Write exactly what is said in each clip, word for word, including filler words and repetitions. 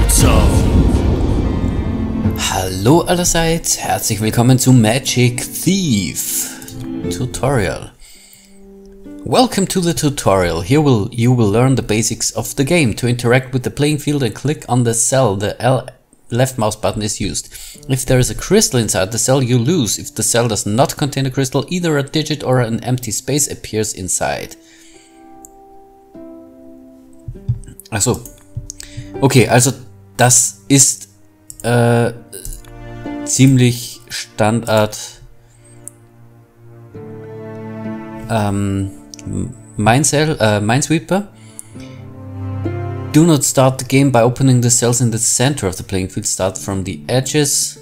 Zone. Hallo allerseits, herzlich willkommen zu Magic Thief Tutorial. Welcome to the tutorial. Here will you will learn the basics of the game. To interact with the playing field and click on the cell, the L left mouse button is used. If there is a crystal inside the cell, you lose. If the cell does not contain a crystal, either a digit or an empty space appears inside. Achso. Okay, also das ist äh, ziemlich Standard ähm, Mindcell, äh, Minesweeper. Do not start the game by opening the cells in the center of the playing field. Start from the edges.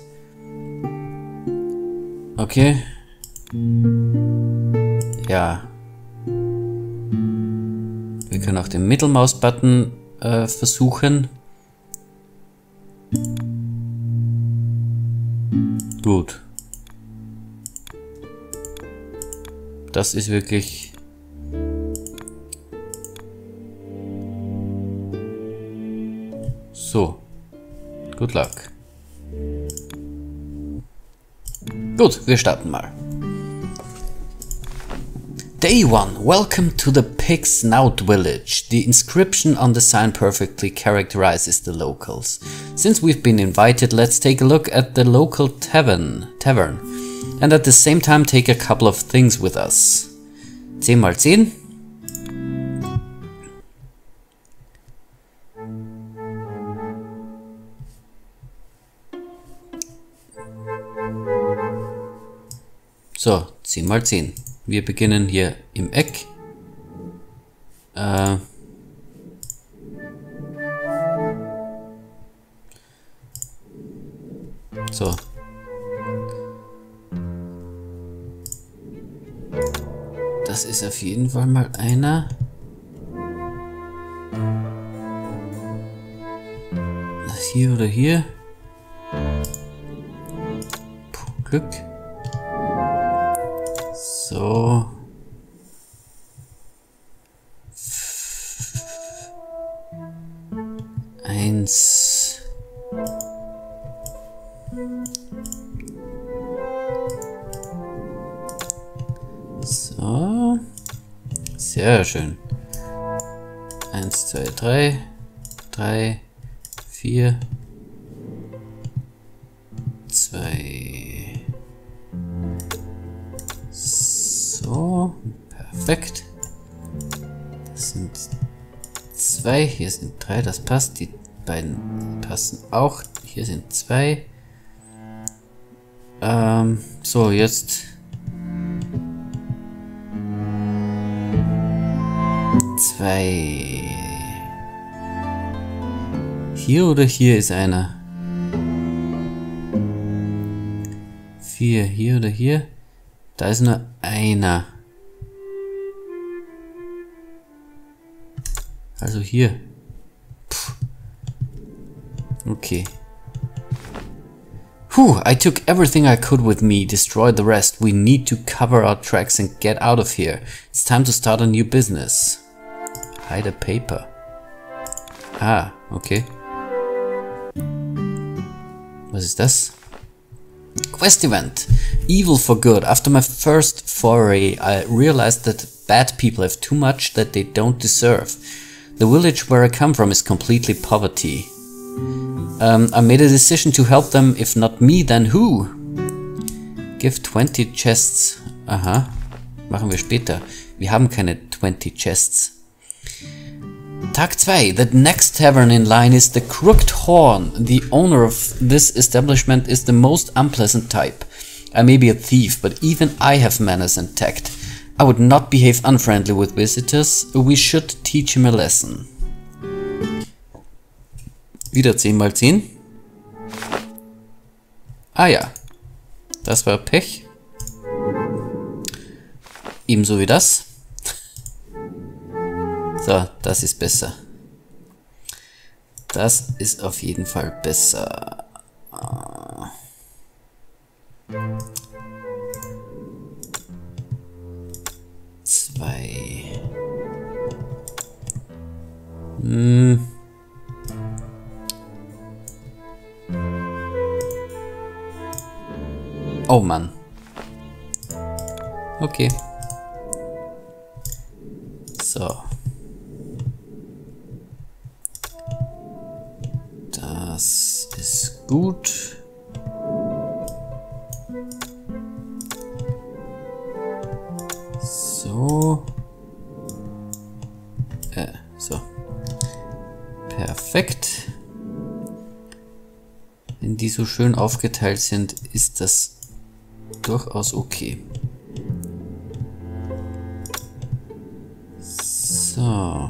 Okay. Ja. Wir können auch den Mittelmaus-Button äh, versuchen. Gut. Das ist wirklich... So. Good luck. Gut, wir starten mal. Day one. Welcome to the Pig Snout Village. The inscription on the sign perfectly characterizes the locals. Since we've been invited, let's take a look at the local tavern, tavern. And at the same time take a couple of things with us. zehn mal zehn. So, zehn mal zehn. Wir beginnen hier im Eck. Äh so. Das ist auf jeden Fall mal einer. Hier oder hier. Puh, Glück. So. Eins. So. Sehr schön. Eins, zwei, drei. Drei, vier. Zwei. So, perfekt. Das sind zwei, hier sind drei, das passt. Die beiden passen auch. Hier sind zwei. Ähm, so, jetzt zwei. Hier oder hier ist einer. Vier, hier oder hier. Da ist nur einer. Also hier. Puh. Okay. Whew, I took everything I could with me, destroyed the rest. We need to cover our tracks and get out of here. It's time to start a new business. Hide a paper. Ah, okay. Was ist das? Quest event. Evil for good. After my first foray, I realized that bad people have too much that they don't deserve. The village where I come from is completely poverty. Um, I made a decision to help them. If not me, then who? Give twenty chests. Aha. Machen wir später. Wir haben keine twenty chests. Tag zwei. The next tavern in line is the Crooked Horn. The owner of this establishment is the most unpleasant type. I may be a thief, but even I have manners and tact. I would not behave unfriendly with visitors. We should teach him a lesson. Wieder zehn mal zehn. Ah ja. Das war Pech. Ebenso wie das. So, das ist besser. Das ist auf jeden Fall besser. Zwei. Hm. Oh Mann. Okay. So. Das ist gut. So. Äh, so. Perfekt. Wenn die so schön aufgeteilt sind, ist das durchaus okay. So.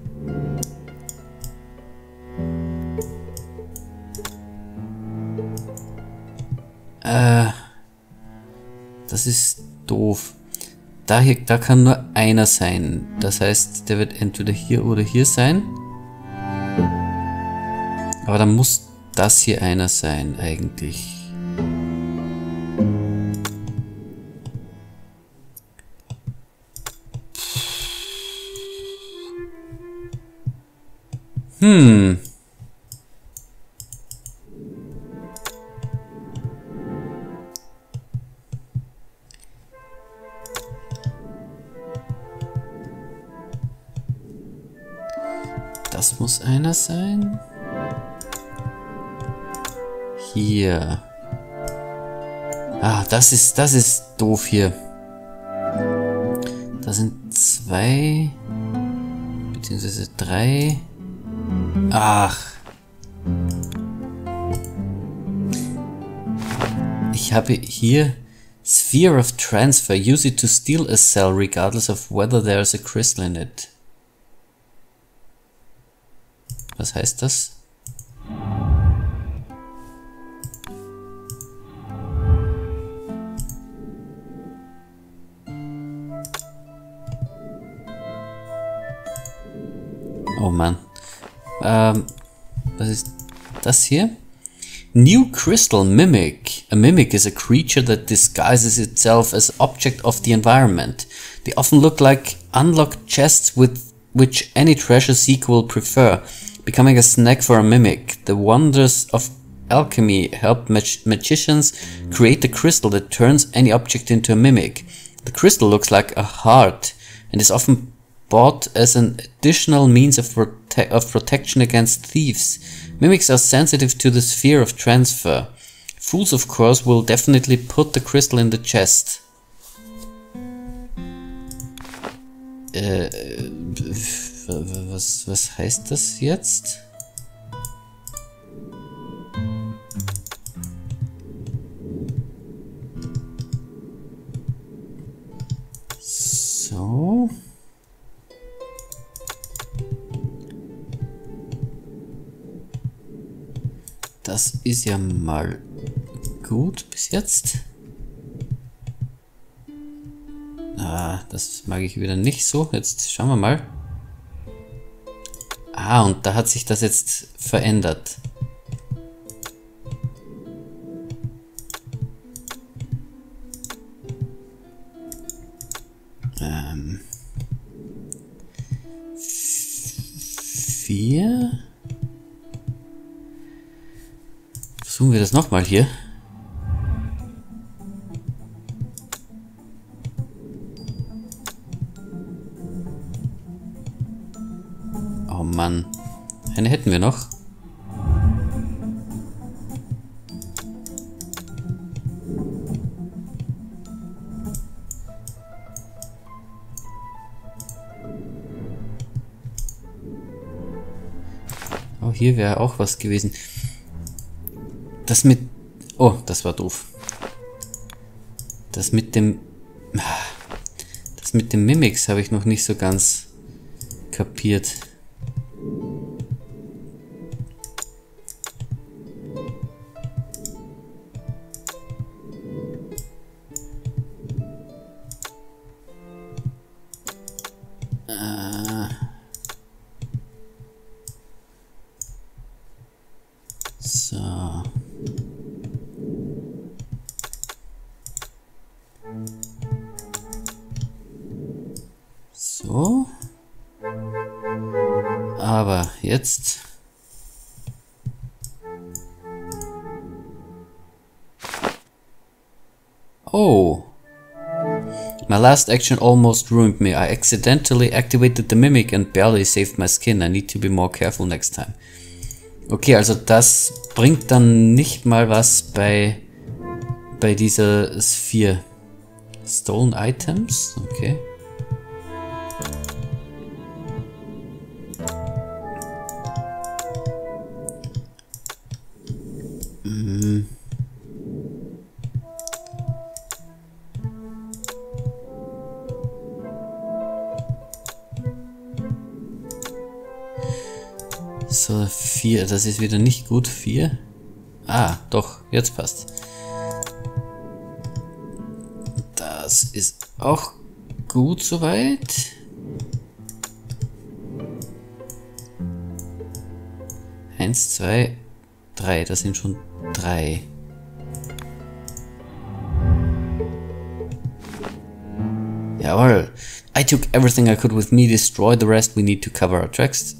Äh, das ist doof. Da, hier, da kann nur einer sein. Das heißt, der wird entweder hier oder hier sein. Aber dann muss das hier einer sein, eigentlich. Hm. Das muss einer sein. Hier. Ah, das ist, das ist doof hier. Da sind zwei, beziehungsweise drei. Ach. Ich habe hier Sphere of Transfer. Use it to steal a cell regardless of whether there is a crystal in it. Was heißt das? Oh Mann. Ähm, was ist das hier? New Crystal Mimic. A mimic is a creature that disguises itself as object of the environment. They often look like unlocked chests with which any treasure seeker will prefer, becoming a snack for a mimic. The wonders of alchemy help mag magicians create the crystal that turns any object into a mimic. The crystal looks like a heart and is often bought as an additional means of, prote of protection against thieves. Mimics are sensitive to the sphere of transfer. Fools, of course, will definitely put the crystal in the chest. Äh, was, was heißt das jetzt? So. Das ist ja mal gut bis jetzt. Ah, das mag ich wieder nicht so. Jetzt schauen wir mal. Ah, und da hat sich das jetzt verändert. Ähm. Vier. Versuchen wir das nochmal hier. Oh Mann. Eine hätten wir noch. Oh, hier wäre auch was gewesen. Das mit... Oh, das war doof. Das mit dem... Das mit dem Mimics habe ich noch nicht so ganz kapiert. Äh... So... So. Aber jetzt. Oh. My last action almost ruined me. I accidentally activated the Mimic and barely saved my skin. I need to be more careful next time. Okay, also das bringt dann nicht mal was bei, bei dieser Sphere. Stolen Items? Okay. Mm. So, vier, das ist wieder nicht gut. Vier. Ah, doch, jetzt passt. Das ist auch gut soweit. Eins, zwei, drei, das sind schon drei. Jawohl. I took everything I could with me, destroy the rest, we need to cover our tracks.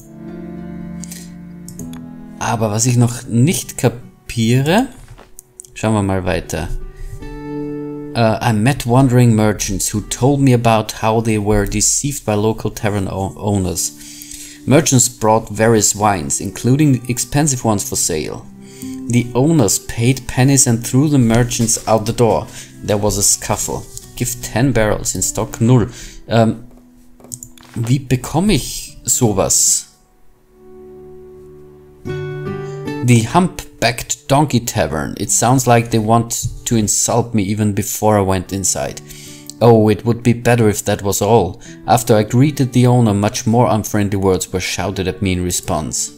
Aber was ich noch nicht kapiere, schauen wir mal weiter. Uh, I met wandering merchants who told me about how they were deceived by local tavern owners. Merchants brought various wines, including expensive ones for sale. The owners paid pennies and threw the merchants out the door. There was a scuffle. Give ten barrels in stock null. Ähm, wie bekomme ich sowas? The Humpbacked Donkey Tavern. It sounds like they want to insult me even before I went inside. Oh, it would be better if that was all. After I greeted the owner, much more unfriendly words were shouted at me in response.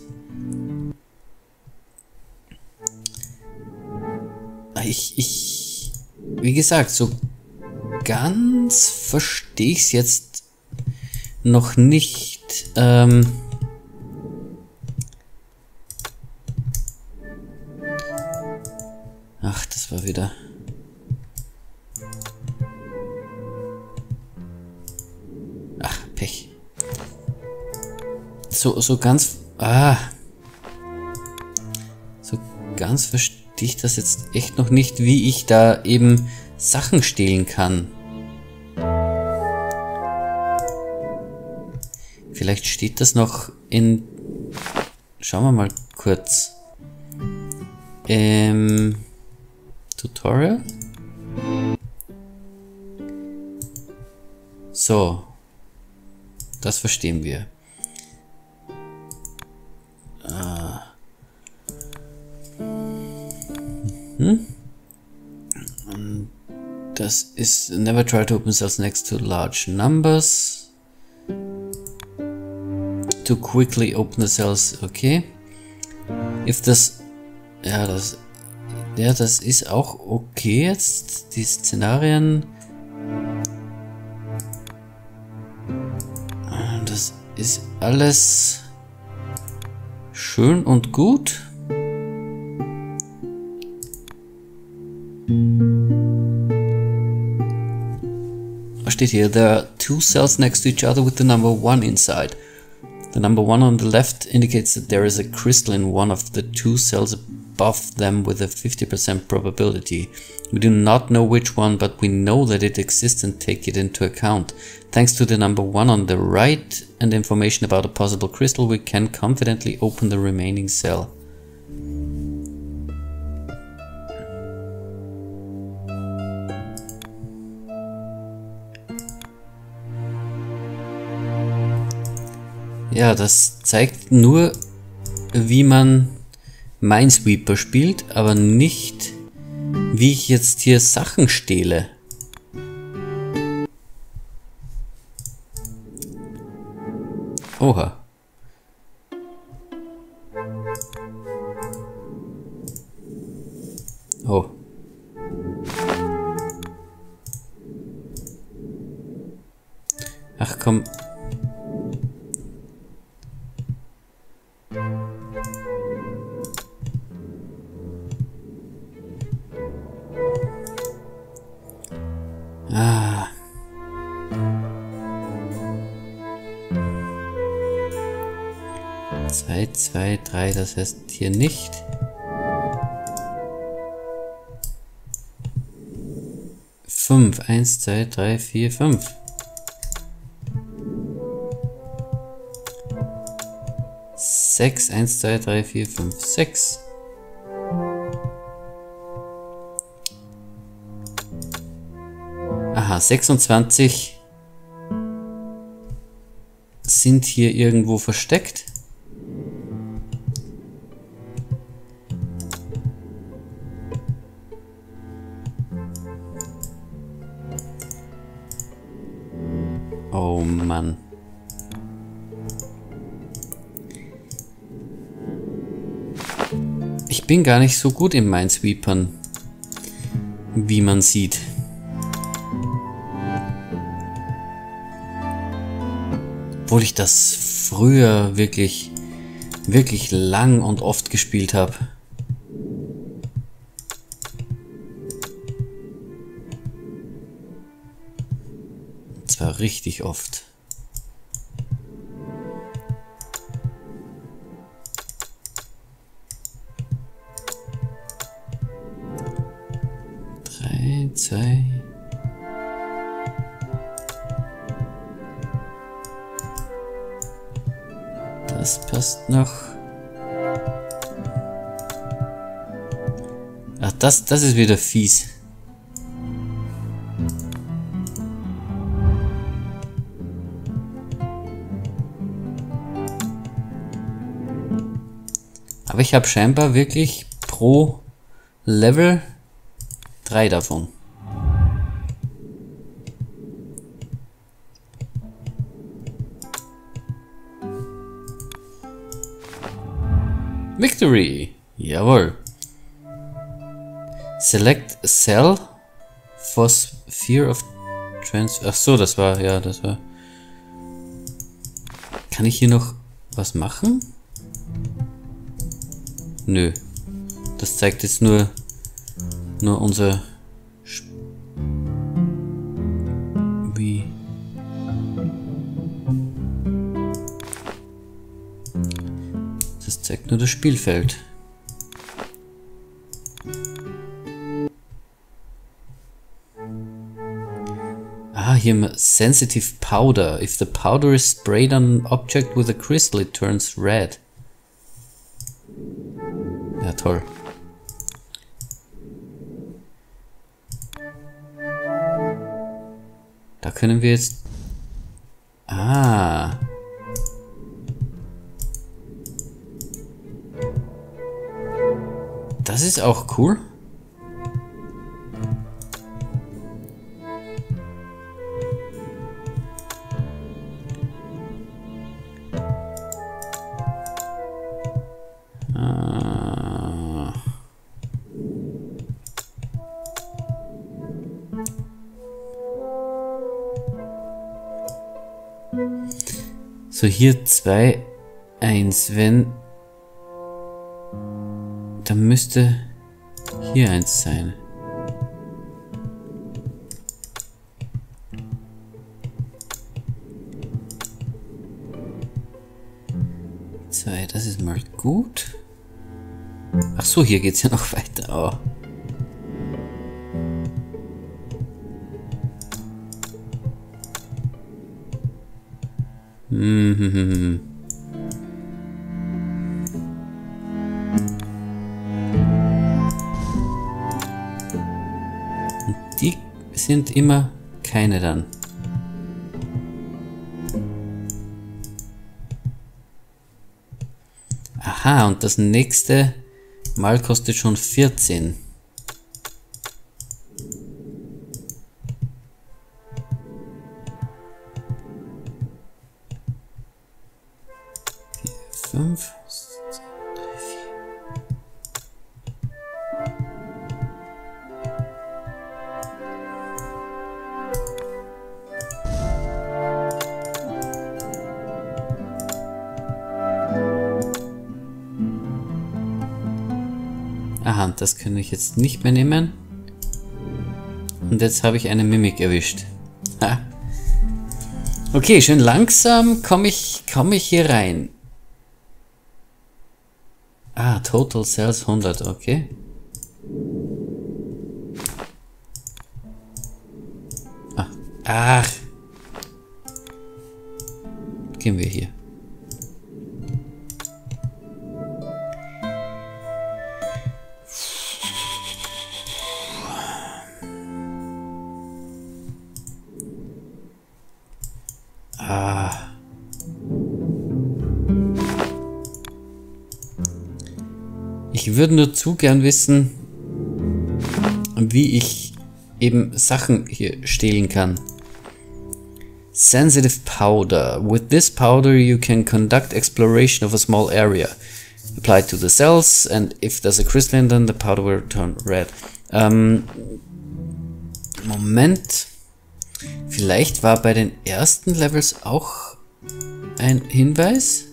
Ich, ich, wie gesagt, so ganz verstehe ich es jetzt noch nicht. Ähm, Ach, das war wieder... Ach, Pech. So, so ganz... Ah. So ganz verstehe ich das jetzt echt noch nicht, wie ich da eben Sachen stehlen kann. Vielleicht steht das noch in... Schauen wir mal kurz. Ähm... Tutorial. So. Das verstehen wir. Ah. Hm? Das ist never try to open cells next to large numbers. To quickly open the cells. Okay. If das... Ja, das... Ja, das ist auch okay jetzt. Die Szenarien. Das ist alles schön und gut. Was steht hier? There are two cells next to each other with the number one inside. The number one on the left indicates that there is a crystal in one of the two cells above them with a fifty percent probability. We do not know which one, but we know that it exists and take it into account. Thanks to the number one on the right and information about a possible crystal, we can confidently open the remaining cell. Ja, das zeigt nur, wie man Minesweeper spielt, aber nicht, wie ich jetzt hier Sachen stehle. Oha. Oh. Ach komm. Ah. Zwei, zwei, drei, das heißt hier nicht. fünf. eins, zwei, drei, vier, fünf. sechs. eins, zwei, drei, vier, fünf, sechs. Aha, sechsundzwanzig sind hier irgendwo versteckt. Oh Mann. Ich bin gar nicht so gut im Minesweepern, wie man sieht. Obwohl ich das früher wirklich, wirklich lang und oft gespielt habe. Und zwar richtig oft. Drei, zwei... Das passt noch. Ach, das, das ist wieder fies. Aber ich habe scheinbar wirklich pro Level drei davon. Victory! Jawohl. Select a cell for sphere of transfer. Ach so, das war, ja, das war. Kann ich hier noch was machen? Nö. Das zeigt jetzt nur, nur unser Sp wie. Das zeigt nur das Spielfeld. Ah, hier sensitive powder. If the powder is sprayed on an object with a crystal, it turns red. Ja, toll. Da können wir jetzt... Ah... Das ist auch cool. Ah. So, hier zwei, eins, wenn... Dann müsste hier eins sein. Zwei, das ist mal gut. Ach so, hier geht's ja noch weiter. Oh. Mhm. Die sind immer keine dann. Aha, und das nächste Mal kostet schon vierzehn. vier, fünf. Aha, das kann ich jetzt nicht mehr nehmen. Und jetzt habe ich eine Mimik erwischt. Ha. Okay, schön langsam komme ich, komme ich hier rein. Ah, Total Cells hundert, okay. Ach. Gehen wir hier. Ah. Ich würde nur zu gern wissen, wie ich eben Sachen hier stehlen kann. Sensitive powder. With this powder you can conduct exploration of a small area. Apply to the cells and if there's a crystalline then the powder will turn red. Ähm, Moment. Vielleicht war bei den ersten Levels auch ein Hinweis?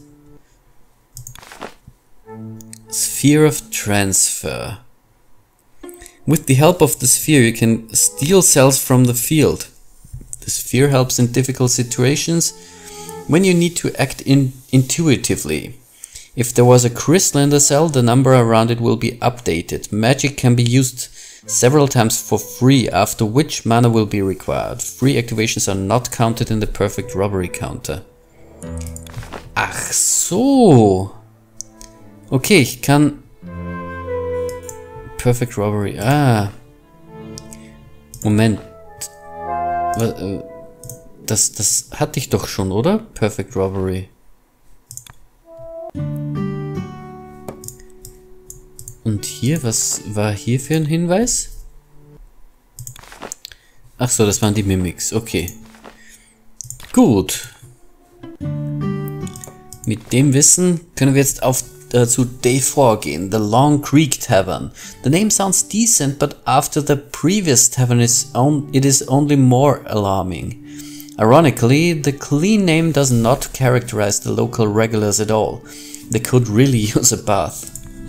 Sphere of Transfer. With the help of the sphere you can steal cells from the field. The sphere helps in difficult situations when you need to act in intuitively. If there was a crystal in the cell, the number around it will be updated. Magic can be used several times for free, after which mana will be required. Free activations are not counted in the perfect robbery counter. Ach so. Okay, ich kann... Perfect Robbery. Ah. Moment. Das, das hatte ich doch schon, oder? Perfect Robbery. Und hier, was war hier für ein Hinweis? Ach so, das waren die Mimics. Okay. Gut. Mit dem Wissen können wir jetzt auf Uh, zu Day four gehen, the Long Creek Tavern. The name sounds decent, but after the previous tavern is on, it is only more alarming. Ironically, the clean name does not characterize the local regulars at all. They could really use a bath.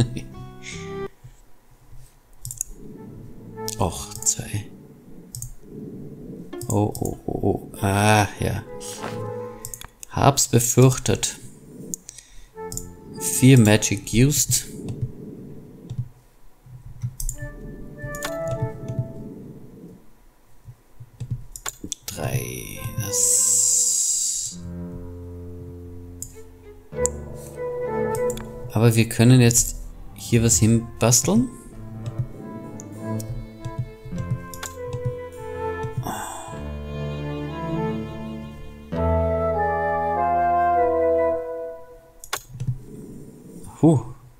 Och, zwei. Oh, oh, oh, oh. Ah, ja. Hab's befürchtet. Vier Magic used. Drei. Das. Aber wir können jetzt hier was hinbasteln. Huh.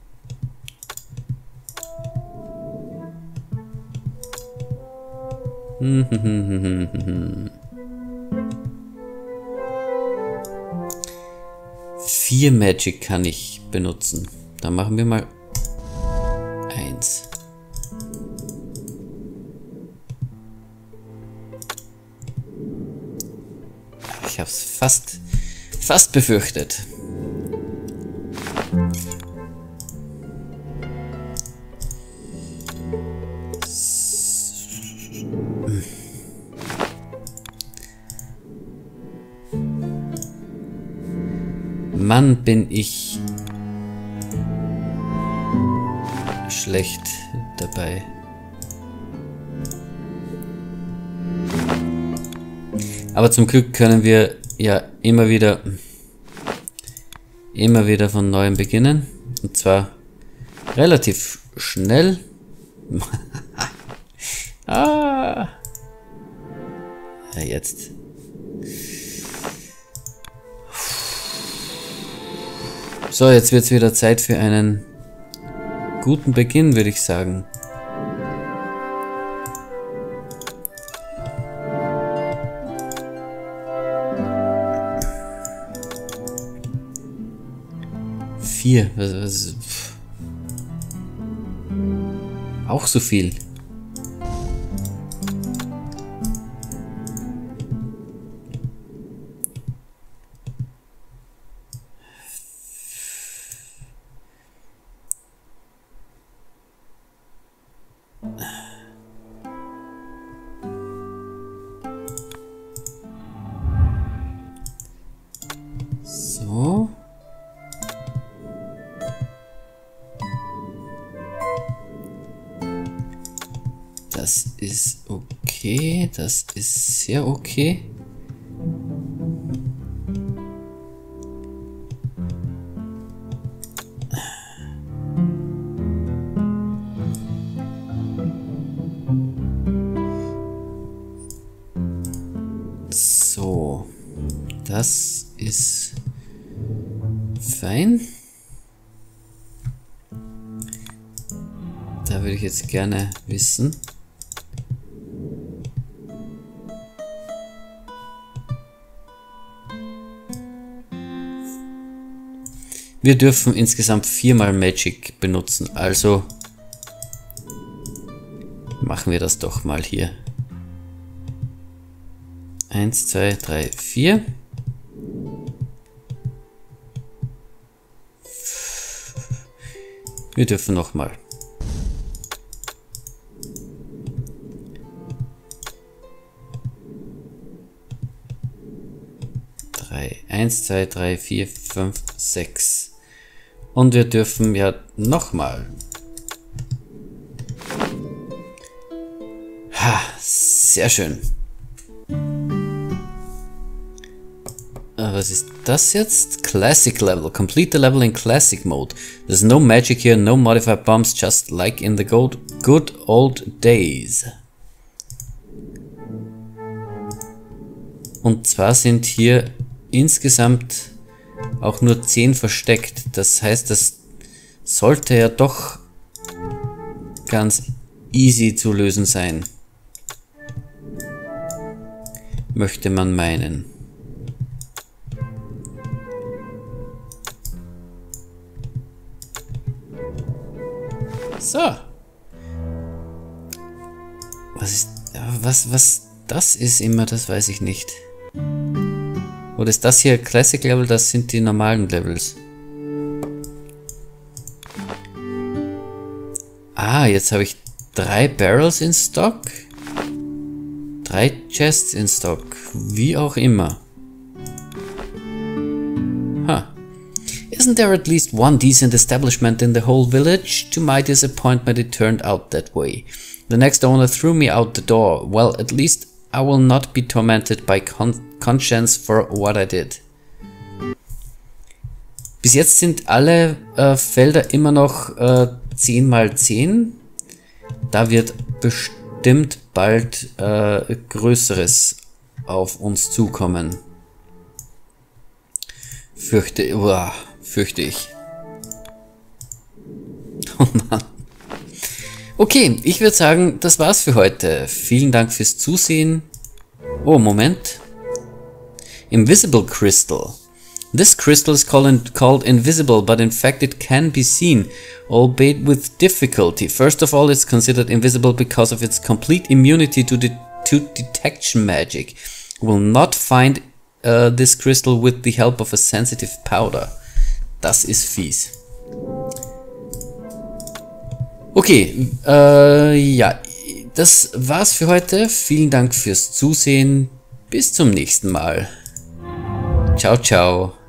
Vier Magic kann ich benutzen. Dann machen wir mal eins. Ich hab's fast, fast befürchtet. Mann, bin ich schlecht dabei. Aber zum Glück können wir ja immer wieder immer wieder von neuem beginnen. Und zwar relativ schnell. Ah. Ja, jetzt. So, jetzt wird es wieder Zeit für einen guten Beginn, würde ich sagen. Vier. Was, was, auch so viel. So. Das ist okay. okay, das ist sehr okay. So, das ist fein. Da würde ich jetzt gerne wissen. Wir dürfen insgesamt viermal Magic benutzen, also machen wir das doch mal hier. Eins, zwei, drei, vier. Wir dürfen nochmal. Drei, eins, zwei, drei, vier, fünf, sechs. Und wir dürfen ja nochmal. Ha, sehr schön. Was ist das jetzt? Classic Level. Complete the level in Classic Mode. There's no magic here, no modified bombs, just like in the good, good old days. Und zwar sind hier insgesamt auch nur zehn versteckt. Das heißt, das sollte ja doch ganz easy zu lösen sein. Möchte man meinen. So. Was ist, was, was das ist immer, das weiß ich nicht. Oder ist das hier Classic Level, das sind die normalen Levels. Ah, jetzt habe ich drei Barrels in Stock. Drei Chests in Stock. Wie auch immer. Huh. Isn't there at least one decent establishment in the whole village? To my disappointment, it turned out that way. The next owner threw me out the door. Well, at least I will not be tormented by con conscience for what I did. Bis jetzt sind alle äh, Felder immer noch äh, zehn mal zehn. Da wird bestimmt bald äh, Größeres auf uns zukommen. Fürchte, uah, fürchte ich. Oh Mann. Okay, ich würde sagen, das war's für heute. Vielen Dank fürs Zusehen. Oh, Moment. Invisible Crystal. This crystal is called, called invisible, but in fact it can be seen, albeit with difficulty. First of all, it's considered invisible because of its complete immunity to, de to detection magic. You will not find uh, this crystal with the help of a sensitive powder. Das ist fies. Okay, äh, ja, das war's für heute. Vielen Dank fürs Zusehen. Bis zum nächsten Mal. Ciao, ciao.